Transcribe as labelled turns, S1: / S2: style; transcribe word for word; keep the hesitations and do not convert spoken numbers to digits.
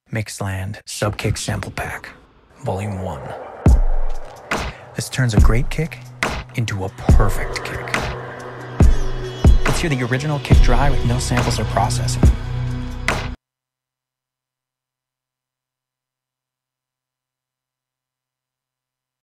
S1: Mixland Sub-Kick Sample Pack, Volume one. This turns a great kick into a perfect kick. Let's hear the original kick dry with no samples or processing.